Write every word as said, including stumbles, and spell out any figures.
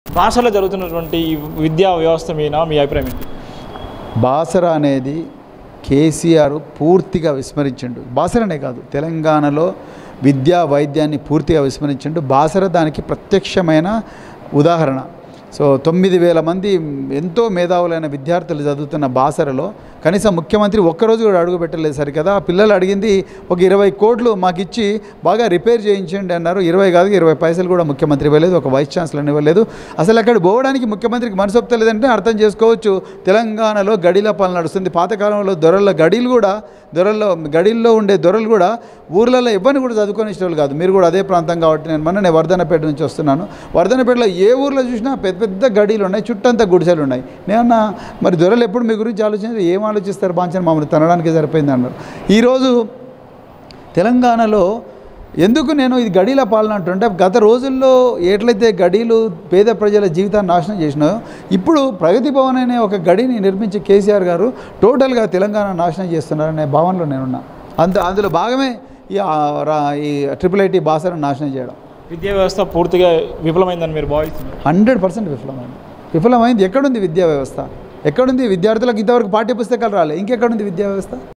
భాషలో జరుగుతున్నటువంటి ఈ విద్యా వ్యవస్థ మీద మీ అభిప్రాయం ఏంటి? బాసరా అనేది కేసీఆర్ పూర్తిగా విస్మరించిండు. బాసరనే కాదు, తెలంగాణలో విద్యా వైద్యాన్ని పూర్తిగా విస్మరించిండు. బాసర దానికి ప్రత్యక్షమైన ఉదాహరణ. సో తొమ్మిది వేల మంది ఎంతో మేధావులైన విద్యార్థులు చదువుతున్న బాసరలో కనీసం ముఖ్యమంత్రి ఒక్కరోజు కూడా అడుగు పెట్టలేదు. సరికదా ఆ పిల్లలు అడిగింది ఒక ఇరవై కోట్లు మాకు ఇచ్చి బాగా రిపేర్ చేయించండి అన్నారు. ఇరవై కాదు ఇరవై పైసలు కూడా ముఖ్యమంత్రి ఇవ్వలేదు, ఒక వైస్ ఛాన్సలర్ ఇవ్వలేదు. అసలు అక్కడ పోవడానికి ముఖ్యమంత్రికి మనసు ఒప్పలేదంటే అర్థం చేసుకోవచ్చు. తెలంగాణలో గడిల పాలన నడుస్తుంది. పాతకాలంలో దొరల గడిలు కూడా దొరల్లో గడిల్లో ఉండే దొరలు కూడా ఊర్లలో ఎవరిని కూడా చదువుకొని ఇష్టం కాదు. మీరు కూడా అదే ప్రాంతం కాబట్టి నేను మొన్న నేను వర్ధనపేట నుంచి వస్తున్నాను. వర్ధనపేటలో ఏ ఊర్లో చూసినా పెద్ద పెద్ద గడీలు ఉన్నాయి, చుట్టంతా గుడిసెలు ఉన్నాయి. నేనన్నా మరి దొరలు ఎప్పుడు మీ గురించి ఆలోచించి ఏం ఆలోచిస్తారు బాంచని మమ్మల్ని తనడానికి సరిపోయింది అన్నారు. ఈరోజు తెలంగాణలో ఎందుకు నేను ఇది గడీల పాలన అంటుంటే గత రోజుల్లో ఎట్లయితే గడీలు పేద ప్రజల జీవితాన్ని నాశనం చేసినాయో ఇప్పుడు ప్రగతి భవన్ అనే ఒక గడిని నిర్మించి కేసీఆర్ గారు టోటల్గా తెలంగాణ నాశనం చేస్తున్నారనే భావనలో నేనున్నా. అంత అందులో భాగమే ఈ ఈ ట్రిపుల్ ఐటీ బాసరను నాశనం చేయడం. విద్యా వ్యవస్థ పూర్తిగా విఫలమైందని మీరు భావిస్తున్నారు? హండ్రెడ్ పర్సెంట్ విఫలమైంది. విఫలమైంది ఎక్కడుంది విద్యా వ్యవస్థ? ఎక్కడుంది? విద్యార్థులకు ఇంతవరకు పాఠ్య పుస్తకాలు రాలే, ఇంకెక్కడుంది విద్యా వ్యవస్థ?